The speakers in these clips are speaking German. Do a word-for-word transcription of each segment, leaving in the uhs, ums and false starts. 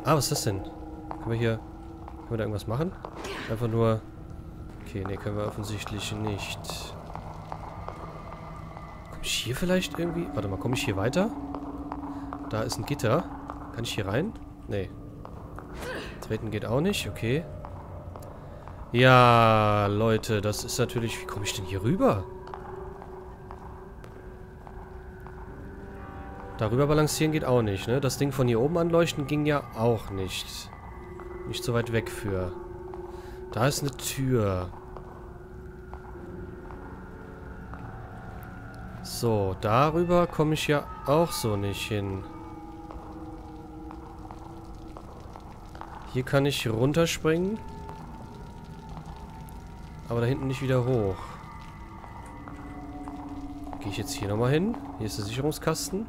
Ah, was ist das denn? Können wir hier... Können wir da irgendwas machen? Einfach nur... Okay, ne, können wir offensichtlich nicht. Komme ich hier vielleicht irgendwie... Warte mal, komme ich hier weiter? Da ist ein Gitter. Kann ich hier rein? Nee. Treten geht auch nicht, okay. Ja, Leute, das ist natürlich... Wie komme ich denn hier rüber? Darüber balancieren geht auch nicht, ne? Das Ding von hier oben anleuchten ging ja auch nicht. Nicht so weit weg für. Da ist eine Tür. So, darüber komme ich ja auch so nicht hin. Hier kann ich runterspringen. Aber da hinten nicht wieder hoch. Gehe ich jetzt hier nochmal hin? Hier ist der Sicherungskasten.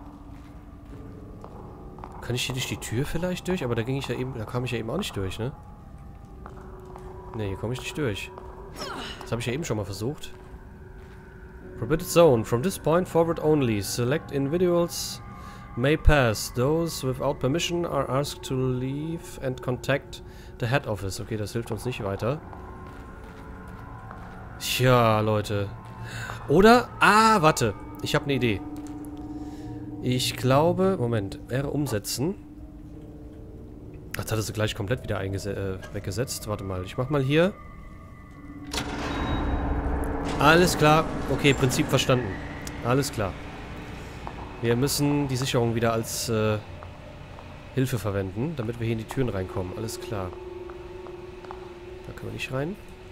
Kann ich hier durch die Tür vielleicht durch? Aber da ging ich ja eben, da kam ich ja eben auch nicht durch, ne? Ne, hier komme ich nicht durch. Das habe ich ja eben schon mal versucht. Prohibited Zone. From this point forward only. Select individuals may pass. Those without permission are asked to leave and contact the head office. Okay, das hilft uns nicht weiter. Tja, Leute. Oder, ah, warte. Ich habe eine Idee. Ich glaube... Moment. R umsetzen. Ach, das hat es gleich komplett wieder äh, weggesetzt. Warte mal. Ich mach mal hier. Alles klar. Okay, Prinzip verstanden. Alles klar. Wir müssen die Sicherung wieder als äh, Hilfe verwenden, damit wir hier in die Türen reinkommen. Alles klar. Da können wir nicht rein.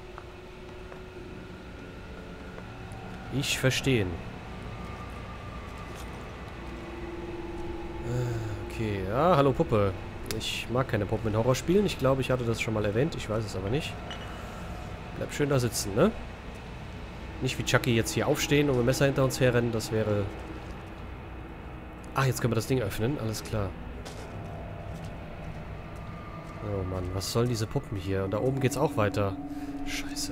Ich verstehe. Okay, ja, hallo Puppe. Ich mag keine Puppen in Horrorspielen. Ich glaube, ich hatte das schon mal erwähnt. Ich weiß es aber nicht. Bleib schön da sitzen, ne? Nicht wie Chucky jetzt hier aufstehen und mit dem Messer hinter uns herrennen. Das wäre... Ah, jetzt können wir das Ding öffnen. Alles klar. Oh Mann, was sollen diese Puppen hier? Und da oben geht's auch weiter. Scheiße.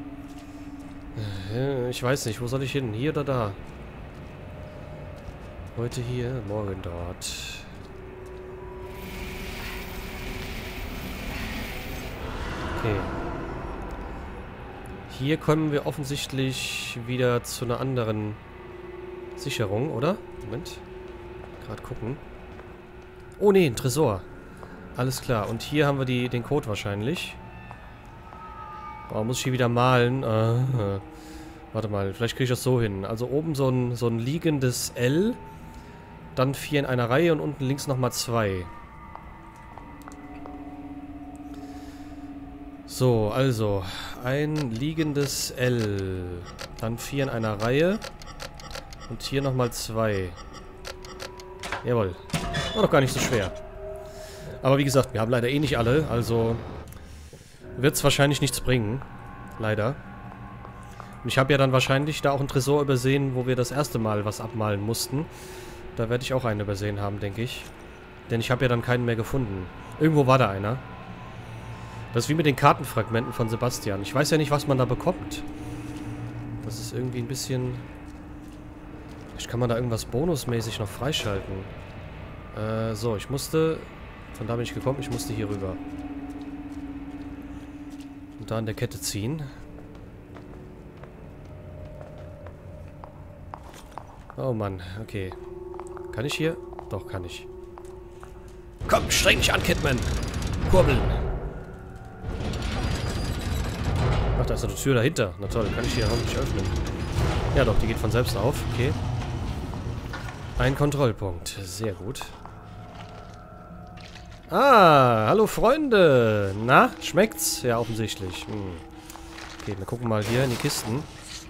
Ich weiß nicht, wo soll ich hin? Hier oder da? Heute hier, morgen dort. Okay. Hier kommen wir offensichtlich wieder zu einer anderen Sicherung, oder? Moment. Gerade gucken. Oh ne, ein Tresor. Alles klar. Und hier haben wir die, den Code wahrscheinlich. Oh, muss ich hier wieder malen? Ah, warte mal, vielleicht kriege ich das so hin. Also oben so ein, so ein liegendes L. Dann vier in einer Reihe und unten links nochmal zwei. So, also ein liegendes L. Dann vier in einer Reihe. Und hier nochmal zwei. Jawohl. War doch gar nicht so schwer. Aber wie gesagt, wir haben leider eh nicht alle. Also wird es wahrscheinlich nichts bringen. Leider. Und ich habe ja dann wahrscheinlich da auch einen Tresor übersehen, wo wir das erste Mal was abmalen mussten. Da werde ich auch einen übersehen haben, denke ich. Denn ich habe ja dann keinen mehr gefunden. Irgendwo war da einer. Das ist wie mit den Kartenfragmenten von Sebastian. Ich weiß ja nicht, was man da bekommt. Das ist irgendwie ein bisschen... Vielleicht kann man da irgendwas bonusmäßig noch freischalten. Äh, so, ich musste... Von da bin ich gekommen, ich musste hier rüber. Und da an der Kette ziehen. Oh Mann, okay. Kann ich hier? Doch, kann ich. Komm, streng dich an, Kidman. Kurbeln. Ach, da ist eine Tür dahinter. Na toll, kann ich hier hoffentlich öffnen. Ja doch, die geht von selbst auf. Okay. Ein Kontrollpunkt. Sehr gut. Ah, hallo Freunde. Na, schmeckt's? Ja, offensichtlich. Hm. Okay, wir gucken mal hier in die Kisten.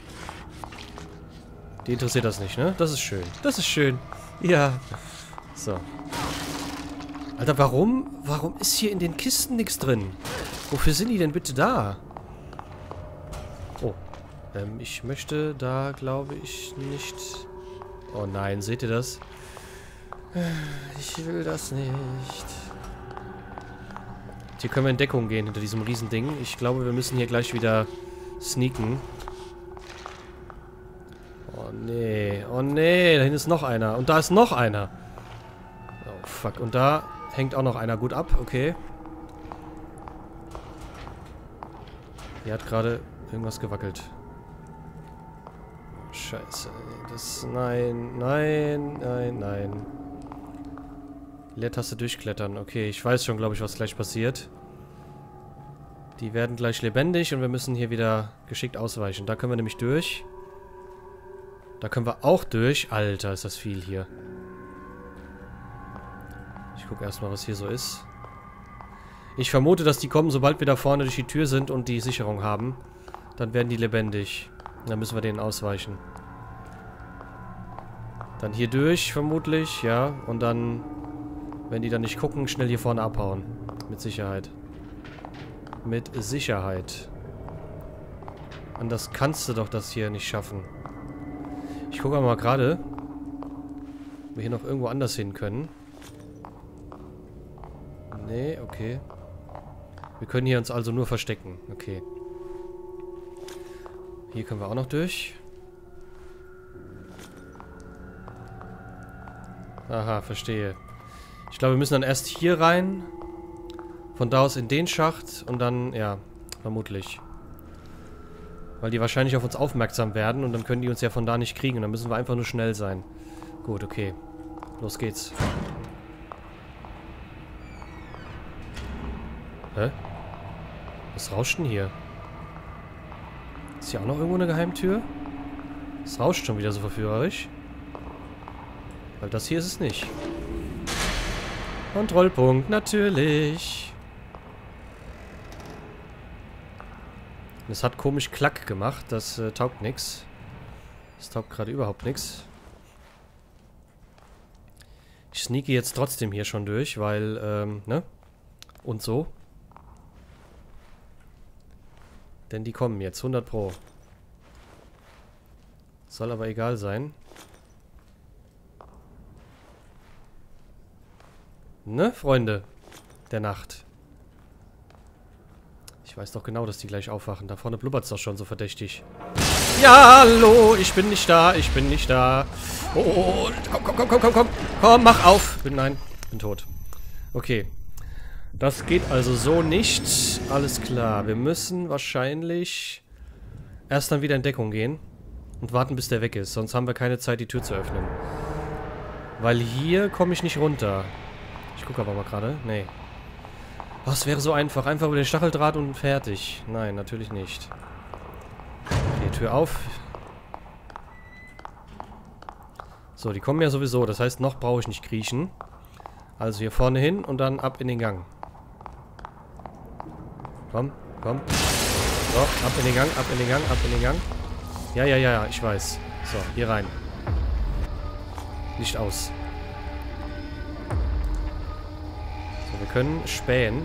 Die interessiert das nicht, ne? Das ist schön. Das ist schön. Ja. So. Alter, warum? Warum ist hier in den Kisten nichts drin? Wofür sind die denn bitte da? Oh. Ähm, ich möchte da, glaube ich, nicht... Oh nein, seht ihr das? Ich will das nicht. Hier können wir in Deckung gehen hinter diesem Riesending. Ich glaube, wir müssen hier gleich wieder sneaken. Oh nee, oh nee, da hinten ist noch einer. Und da ist noch einer. Oh fuck, und da hängt auch noch einer gut ab. Okay. Hier hat gerade irgendwas gewackelt. Scheiße. Das... Nein, nein, nein, nein. Leertaste durchklettern. Okay, ich weiß schon, glaube ich, was gleich passiert. Die werden gleich lebendig und wir müssen hier wieder geschickt ausweichen. Da können wir nämlich durch. Da können wir auch durch. Alter, ist das viel hier. Ich gucke erstmal, was hier so ist. Ich vermute, dass die kommen, sobald wir da vorne durch die Tür sind und die Sicherung haben. Dann werden die lebendig. Dann müssen wir denen ausweichen. Dann hier durch, vermutlich, ja. Und dann, wenn die dann nicht gucken, schnell hier vorne abhauen. Mit Sicherheit. Mit Sicherheit. Anders kannst du doch das hier nicht schaffen. Ich gucke mal gerade, ob wir hier noch irgendwo anders hin können. Nee, okay. Wir können hier uns also nur verstecken. Okay. Hier können wir auch noch durch. Aha, verstehe. Ich glaube, wir müssen dann erst hier rein. Von da aus in den Schacht und dann, ja, vermutlich. Weil die wahrscheinlich auf uns aufmerksam werden und dann können die uns ja von da nicht kriegen. Und dann müssen wir einfach nur schnell sein. Gut, okay. Los geht's. Hä? Was rauscht denn hier? Ist hier auch noch irgendwo eine Geheimtür? Es rauscht schon wieder so verführerisch. Weil das hier ist es nicht. Kontrollpunkt, natürlich. Es hat komisch Klack gemacht. Das äh, taugt nichts. Das taugt gerade überhaupt nichts. Ich sneake jetzt trotzdem hier schon durch, weil, ähm, ne? Und so. Denn die kommen jetzt, hundert Pro. Soll aber egal sein. Ne, Freunde der Nacht. Ich weiß doch genau, dass die gleich aufwachen. Da vorne blubbert es doch schon so verdächtig. Ja, hallo, ich bin nicht da, ich bin nicht da. Oh, komm, komm, komm, komm, komm, komm. Komm, mach auf. Bin, nein, bin tot. Okay. Das geht also so nicht. Alles klar. Wir müssen wahrscheinlich erst dann wieder in Deckung gehen. Und warten, bis der weg ist. Sonst haben wir keine Zeit, die Tür zu öffnen. Weil hier komme ich nicht runter. Ich gucke aber mal gerade. Nee. Oh, es wäre so einfach. Einfach über den Stacheldraht und fertig. Nein, natürlich nicht. Okay, Tür auf. So, die kommen ja sowieso. Das heißt, noch brauche ich nicht kriechen. Also hier vorne hin und dann ab in den Gang. Komm, komm. So, ab in den Gang, ab in den Gang, ab in den Gang. Ja, ja, ja, ja, ich weiß. So, hier rein. Licht aus. So, wir können spähen.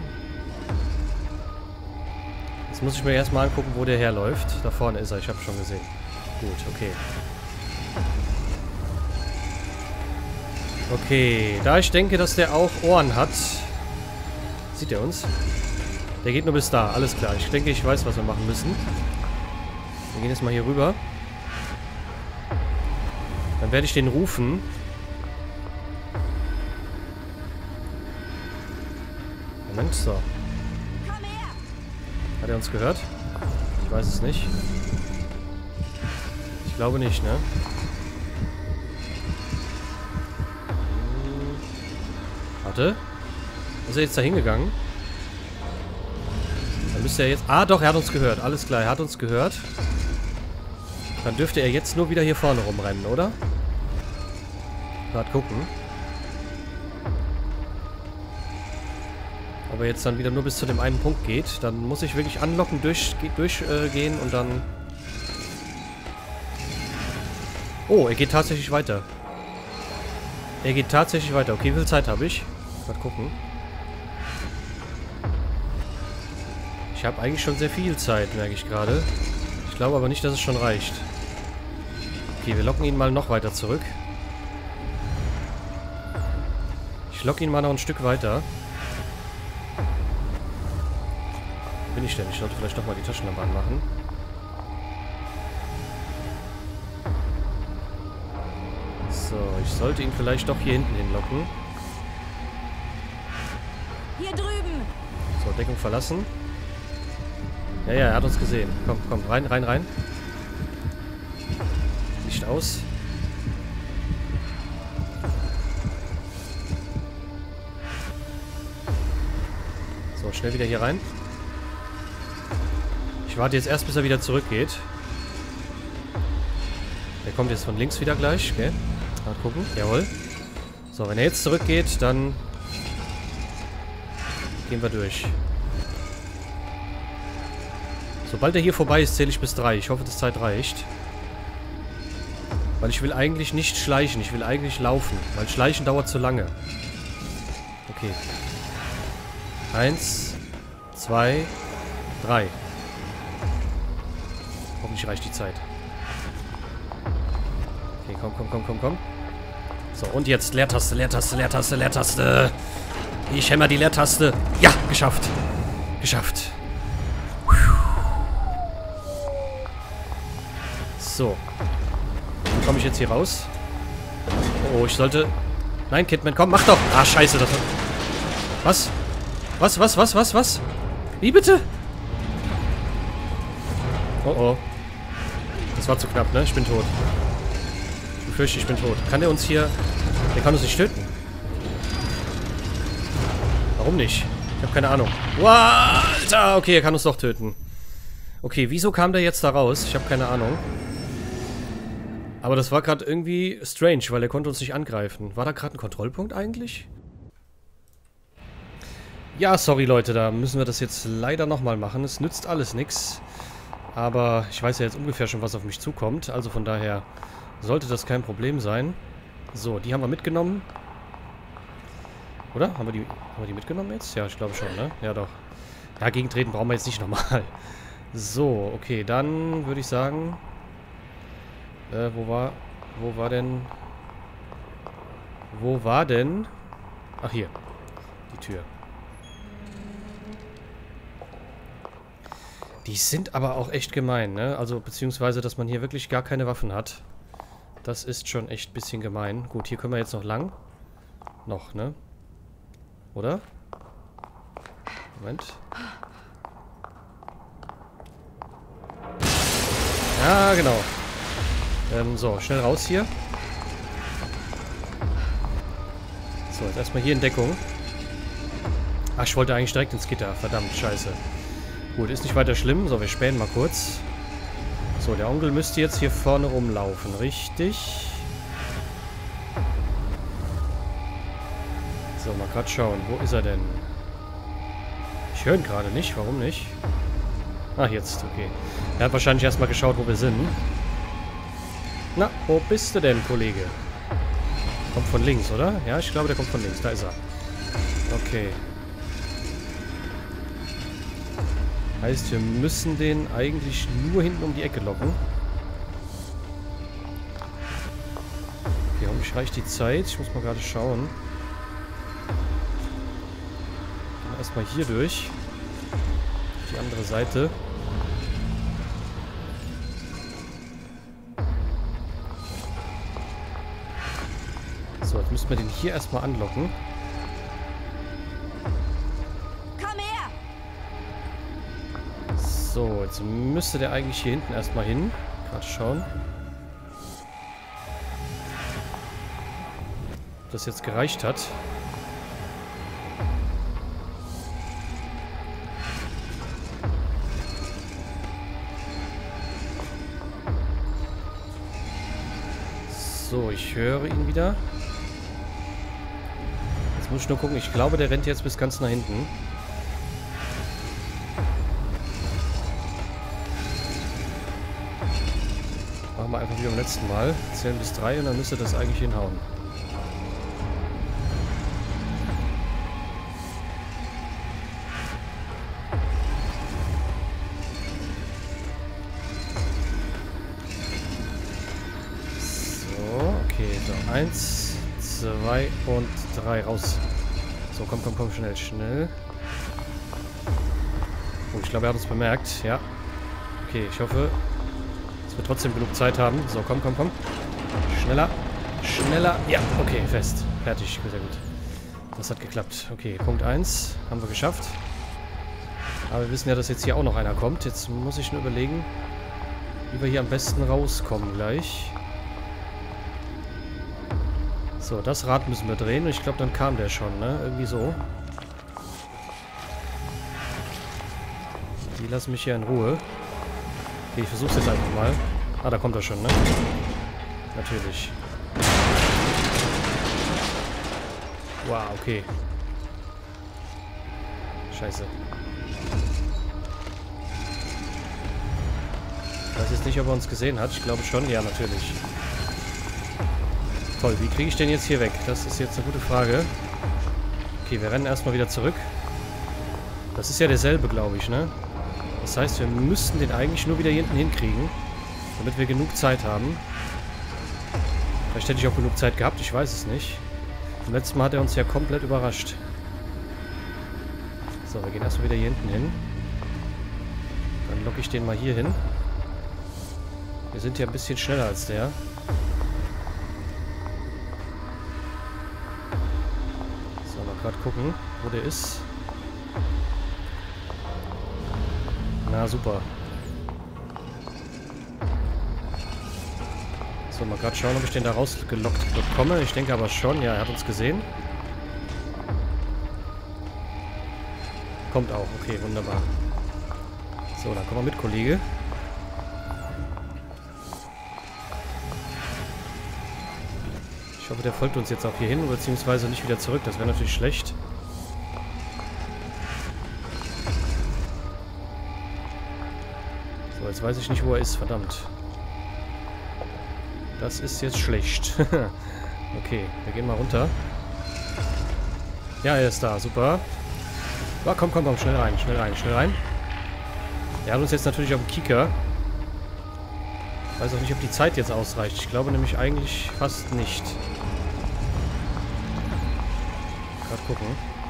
Jetzt muss ich mir erstmal angucken, wo der herläuft. Da vorne ist er, ich habe schon gesehen. Gut, okay. Okay, da ich denke, dass der auch Ohren hat. Sieht er uns? Der geht nur bis da, alles klar. Ich denke, ich weiß, was wir machen müssen. Wir gehen jetzt mal hier rüber. Dann werde ich den rufen. Moment, so. Hat er uns gehört? Ich weiß es nicht. Ich glaube nicht, ne? Warte. Ist er jetzt da hingegangen? Dann müsste er jetzt... Ah, doch, er hat uns gehört. Alles klar, er hat uns gehört. Dann dürfte er jetzt nur wieder hier vorne rumrennen, oder? Gerade gucken. Ob er jetzt dann wieder nur bis zu dem einen Punkt geht. Dann muss ich wirklich anlocken, durchgehen durch, äh, gehen und dann... Oh, er geht tatsächlich weiter. Er geht tatsächlich weiter. Okay, wie viel Zeit habe ich? Mal gucken. Ich habe eigentlich schon sehr viel Zeit, merke ich gerade. Ich glaube aber nicht, dass es schon reicht. Okay, wir locken ihn mal noch weiter zurück. Ich locke ihn mal noch ein Stück weiter. Wo bin ich denn? Ich sollte vielleicht noch mal die Taschenlampe anmachen. So, ich sollte ihn vielleicht doch hier hinten hinlocken. drüben. So, Deckung verlassen. Ja, ja, er hat uns gesehen. Komm, komm, rein, rein, rein. Licht aus. So, schnell wieder hier rein. Ich warte jetzt erst, bis er wieder zurückgeht. Der kommt jetzt von links wieder gleich, gell? Mal gucken. Jawohl. So, wenn er jetzt zurückgeht, dann gehen wir durch. Sobald er hier vorbei ist, zähle ich bis drei. Ich hoffe, dass Zeit reicht. Weil ich will eigentlich nicht schleichen. Ich will eigentlich laufen. Weil Schleichen dauert zu lange. Okay. Eins, zwei, drei. Hoffentlich reicht die Zeit. Okay, komm, komm, komm, komm, komm. So, und jetzt Leertaste, Leertaste, Leertaste, Leertaste. Ich hämmer die Leertaste. Ja, geschafft. Geschafft. So. Wie komme ich jetzt hier raus? Oh, ich sollte... Nein, Kidman, komm, mach doch. Ah, scheiße. Das... Was? Was, was, was, was, was? Wie bitte? Oh, oh. Das war zu knapp, ne? Ich bin tot. Ich befürchte, ich bin tot. Kann der uns hier... Der kann uns nicht töten. Warum nicht? Ich habe keine Ahnung. Wow, Alter! Okay, er kann uns doch töten. Okay, wieso kam der jetzt da raus? Ich habe keine Ahnung. Aber das war gerade irgendwie strange, weil er konnte uns nicht angreifen. War da gerade ein Kontrollpunkt eigentlich? Ja, sorry Leute, da müssen wir das jetzt leider nochmal machen. Es nützt alles nichts. Aber ich weiß ja jetzt ungefähr schon, was auf mich zukommt. Also von daher sollte das kein Problem sein. So, die haben wir mitgenommen. Oder? Haben wir die, haben wir die mitgenommen jetzt? Ja, ich glaube schon, ne? Ja, doch. Ja, gegentreten brauchen wir jetzt nicht nochmal. So, okay, dann würde ich sagen... Äh, wo war... Wo war denn... Wo war denn... Ach, hier. Die Tür. Die sind aber auch echt gemein, ne? Also, beziehungsweise, dass man hier wirklich gar keine Waffen hat. Das ist schon echt ein bisschen gemein. Gut, hier können wir jetzt noch lang. Noch, ne? Oder? Moment. Ja, genau. Ähm, so, schnell raus hier. So, jetzt erstmal hier in Deckung. Ach, ich wollte eigentlich direkt ins Gitter. Verdammt, scheiße. Gut, ist nicht weiter schlimm. So, wir spähen mal kurz. So, der Onkel müsste jetzt hier vorne rumlaufen. Richtig. So, mal gerade schauen. Wo ist er denn? Ich höre ihn gerade nicht. Warum nicht? Ach, jetzt. Okay. Er hat wahrscheinlich erstmal geschaut, wo wir sind. Na, wo bist du denn, Kollege? Kommt von links, oder? Ja, ich glaube, der kommt von links. Da ist er. Okay. Heißt, wir müssen den eigentlich nur hinten um die Ecke locken. Okay, hoffentlich reicht die Zeit. Ich muss mal gerade schauen. Erstmal hier durch. Die andere Seite. So, jetzt müssen wir den hier erstmal anlocken. Komm her! So, jetzt müsste der eigentlich hier hinten erstmal hin. Gerade schauen. Ob das jetzt gereicht hat. So, ich höre ihn wieder. Jetzt muss ich nur gucken. Ich glaube, der rennt jetzt bis ganz nach hinten. Machen wir einfach wie beim letzten Mal. Zählen bis drei und dann müsste das eigentlich hinhauen. So, eins, zwei und drei raus. So, komm, komm, komm, schnell, schnell. Oh, ich glaube, er hat uns bemerkt, ja. Okay, ich hoffe, dass wir trotzdem genug Zeit haben. So, komm, komm, komm. Schneller, schneller. Ja, okay, fest. Fertig, sehr gut. Das hat geklappt. Okay, Punkt eins haben wir geschafft. Aber wir wissen ja, dass jetzt hier auch noch einer kommt. Jetzt muss ich nur überlegen, wie wir hier am besten rauskommen gleich. So, das Rad müssen wir drehen. Und ich glaube, dann kam der schon, ne? Irgendwie so. Die lassen mich hier in Ruhe. Okay, ich versuch's jetzt einfach mal. Ah, da kommt er schon, ne? Natürlich. Wow, okay. Scheiße. Ich weiß jetzt nicht, ob er uns gesehen hat. Ich glaube schon. Ja, natürlich. Toll, wie kriege ich den jetzt hier weg? Das ist jetzt eine gute Frage. Okay, wir rennen erstmal wieder zurück. Das ist ja derselbe, glaube ich, ne? Das heißt, wir müssten den eigentlich nur wieder hier hinten hinkriegen, damit wir genug Zeit haben. Vielleicht hätte ich auch genug Zeit gehabt, ich weiß es nicht. Beim letzten Mal hat er uns ja komplett überrascht. So, wir gehen erstmal wieder hier hinten hin. Dann locke ich den mal hier hin. Wir sind ja ein bisschen schneller als der. So, mal gerade gucken, wo der ist. Na, super. So, mal gerade schauen, ob ich den da rausgelockt bekomme. Ich denke aber schon. Ja, er hat uns gesehen. Kommt auch. Okay, wunderbar. So, dann komm mal mit, Kollege. Ich hoffe, der folgt uns jetzt auch hier hin, beziehungsweise nicht wieder zurück. Das wäre natürlich schlecht. So, jetzt weiß ich nicht, wo er ist. Verdammt. Das ist jetzt schlecht. Okay, wir gehen mal runter. Ja, er ist da. Super. Oh, komm, komm, komm. Schnell rein, schnell rein, schnell rein. Er hat uns jetzt natürlich auf dem Kieker. Ich weiß auch nicht, ob die Zeit jetzt ausreicht. Ich glaube nämlich eigentlich fast nicht. Gerade gucken.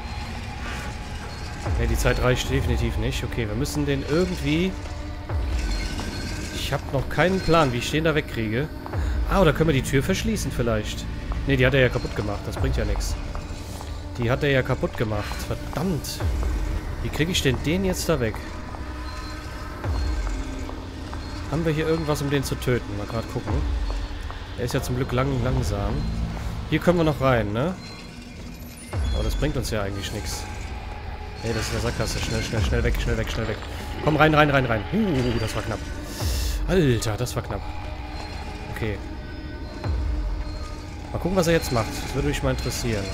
Ne, die Zeit reicht definitiv nicht. Okay, wir müssen den irgendwie... Ich habe noch keinen Plan, wie ich den da wegkriege. Ah, oder können wir die Tür verschließen vielleicht? Ne, die hat er ja kaputt gemacht. Das bringt ja nichts. Die hat er ja kaputt gemacht. Verdammt. Wie kriege ich denn den jetzt da weg? Haben wir hier irgendwas, um den zu töten? Mal gerade gucken. Er ist ja zum Glück lang, langsam. Hier können wir noch rein, ne? Aber das bringt uns ja eigentlich nichts. Hey, das ist eine Sackgasse. Schnell, schnell, schnell weg, schnell weg, schnell weg. Komm, rein, rein, rein, rein. Uh, das war knapp. Alter, das war knapp. Okay. Mal gucken, was er jetzt macht. Das würde mich mal interessieren.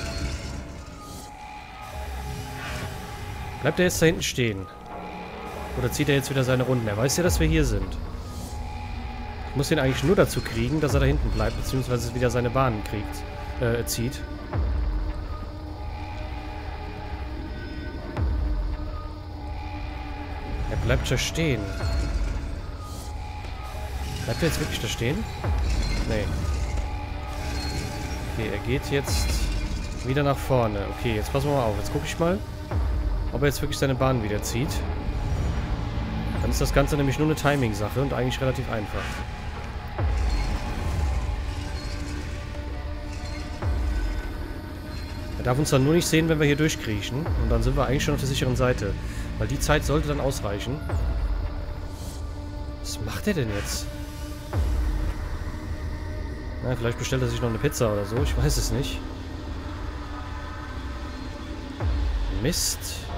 Bleibt er jetzt da hinten stehen? Oder zieht er jetzt wieder seine Runden? Er weiß ja, dass wir hier sind. Ich muss ihn eigentlich nur dazu kriegen, dass er da hinten bleibt, beziehungsweise wieder seine Bahnen kriegt, äh, zieht. Er bleibt da stehen. Bleibt er jetzt wirklich da stehen? Nee. Okay, er geht jetzt wieder nach vorne. Okay, jetzt passen wir mal auf. Jetzt gucke ich mal, ob er jetzt wirklich seine Bahn wieder zieht. Dann ist das Ganze nämlich nur eine Timing-Sache und eigentlich relativ einfach. Er darf uns dann nur nicht sehen, wenn wir hier durchkriechen. Und dann sind wir eigentlich schon auf der sicheren Seite. Weil die Zeit sollte dann ausreichen. Was macht er denn jetzt? Na, vielleicht bestellt er sich noch eine Pizza oder so. Ich weiß es nicht. Mist.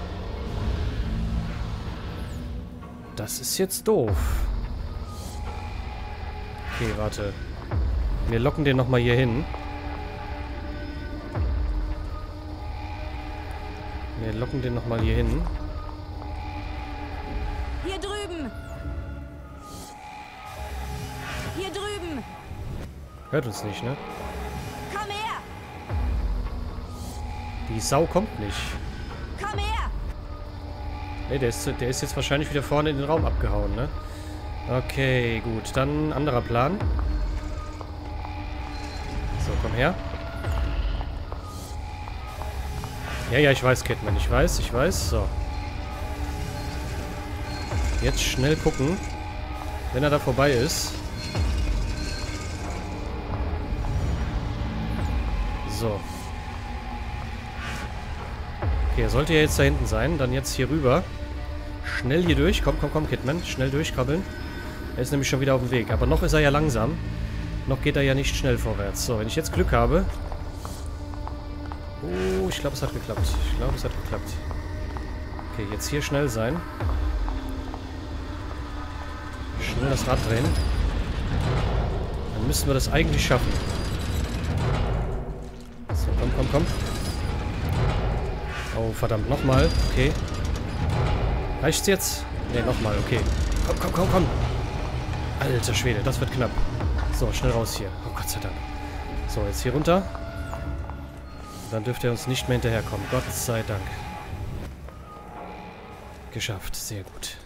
Das ist jetzt doof. Okay, warte. Wir locken den nochmal hier hin. Wir locken den nochmal hier hin. Hier drüben! Hier drüben! Hört uns nicht, ne? Komm her! Die Sau kommt nicht. Komm her! Ne, der ist, der ist jetzt wahrscheinlich wieder vorne in den Raum abgehauen, ne? Okay, gut. Dann anderer Plan. So, komm her. Ja, ja, ich weiß, Catman. Ich weiß, ich weiß. So. Jetzt schnell gucken, wenn er da vorbei ist. So. Okay, er sollte ja jetzt da hinten sein. Dann jetzt hier rüber. Schnell hier durch. Komm, komm, komm, Kidman. Schnell durchkrabbeln. Er ist nämlich schon wieder auf dem Weg. Aber noch ist er ja langsam. Noch geht er ja nicht schnell vorwärts. So, wenn ich jetzt Glück habe... Oh, ich glaube, es hat geklappt. Ich glaube, es hat geklappt. Okay, jetzt hier schnell sein. Schnell das Rad drehen. Dann müssen wir das eigentlich schaffen. So, komm, komm, komm. Oh, verdammt, nochmal. Okay. Reicht's jetzt? Ne, nochmal, okay. Komm, komm, komm, komm. Alter Schwede, das wird knapp. So, schnell raus hier. Oh, Gott sei Dank. So, jetzt hier runter. Dann dürfte er uns nicht mehr hinterherkommen. Gott sei Dank. Geschafft, sehr gut.